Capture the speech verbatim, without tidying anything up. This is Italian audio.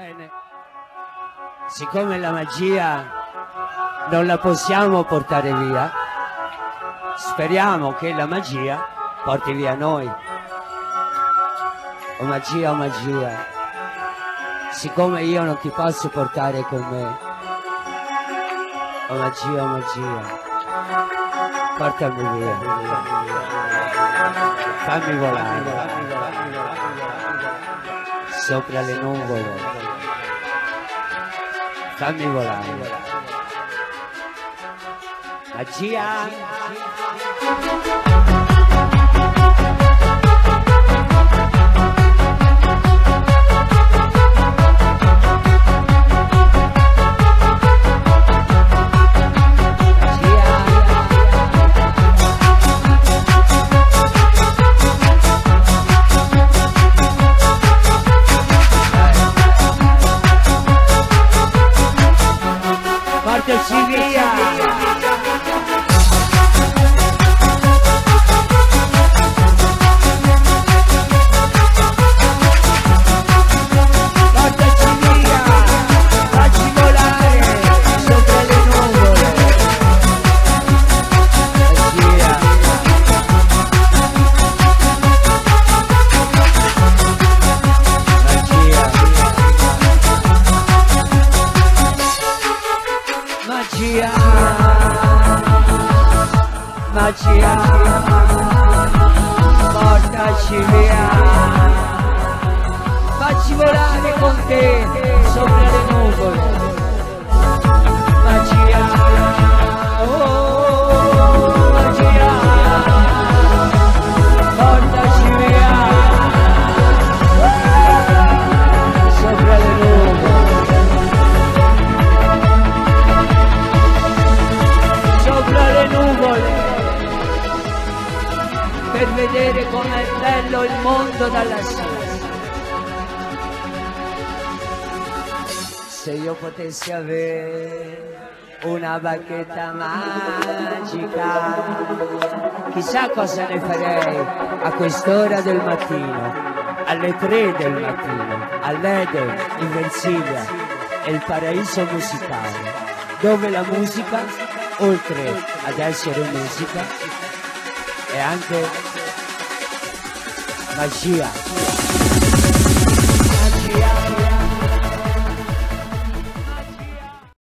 Bene, siccome la magia non la possiamo portare via, speriamo che la magia porti via noi. Oh magia, oh magia, siccome io non ti posso portare con me, oh magia, oh magia, portami via, fammi volare sopra le nuvole, fammi volare, magia. Portaci via, portaci via, facci volare sopra le nuvole, magia, magia, magia, portaci via, facci volare con te sopra le nuvole, magia, oh magia, portaci via, sopra le nuvole. Sopra le nuvole, per vedere com'è bello il mondo da lassù. Se io potessi avere una bacchetta magica, chissà cosa ne farei a quest'ora del mattino, alle tre del mattino, all'Eden in Versilia, è il paradiso musicale, dove la musica, oltre ad essere musica, è anche magia.